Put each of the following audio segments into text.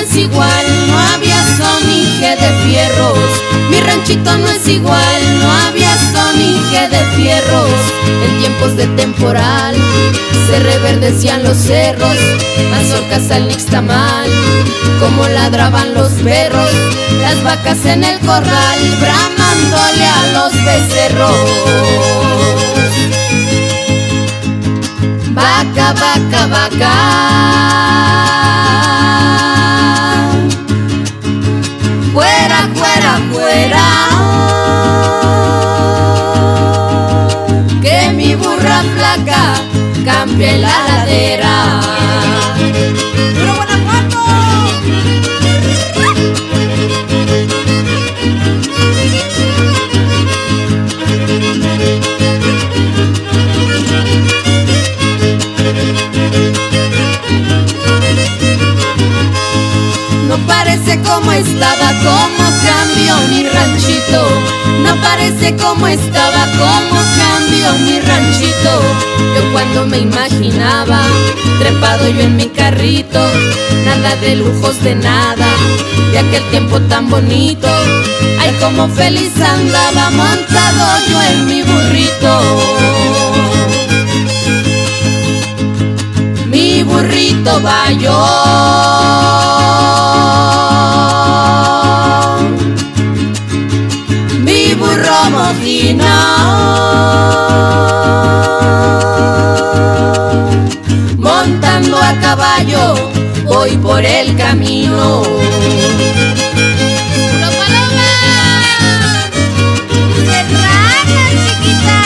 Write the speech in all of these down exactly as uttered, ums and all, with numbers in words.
es igual, no había sonije de fierros. Mi ranchito no es igual, no había sonije de fierros. En tiempos de temporal se reverdecían los cerros, mazorcas al nixtamal, como ladraban los perros, las vacas en el corral, bramándole a los becerros. Vaca, vaca, vaca, fuera, fuera, fuera, que mi burra flaca cambie la ladera. ¡Puro Guanajuato! No parece como estaba, como cambió mi ranchito. No parece como estaba, como cambió mi ranchito. Yo cuando me imaginaba, trepado yo en mi carrito, nada de lujos de nada, de aquel tiempo tan bonito. Ay, como feliz andaba montado yo en mi burrito. Mi burrito bayón, mi burro mojino, montando a caballo voy por el camino. ¡Puro paloma! ¡Serrana, chiquita!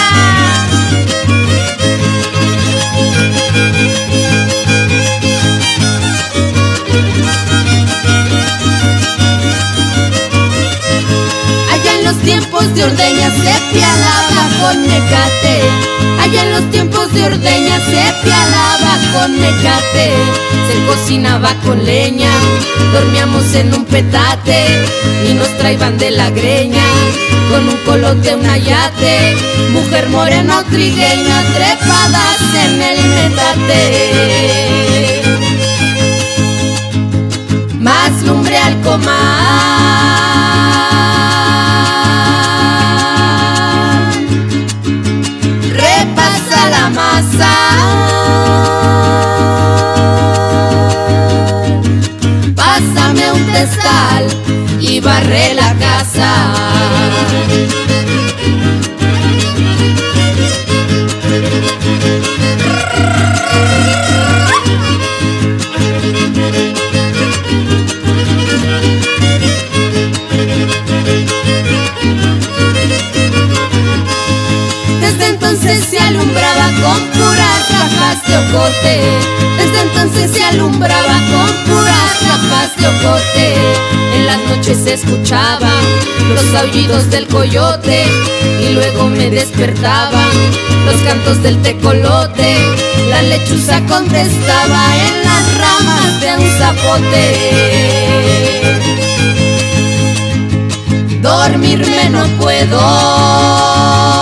Tiempos de ordeña se pialaba con mecate. Allá en los tiempos de ordeña se pialaba con mecate. Se cocinaba con leña, dormíamos en un petate y nos traían de la greña con un colote, un ayate. Mujer morena o trigueña trepadas en el metate. Más lumbre al comal, la masa, pásame un testal y barré la casa. Desde entonces se alumbraba con puras rajas de ocote. Desde entonces se alumbraba con puras rajas de ocote. En las noches se escuchaban los aullidos del coyote y luego me despertaban los cantos del tecolote. La lechuza contestaba en las ramas de un zapote. Dormirme no puedo,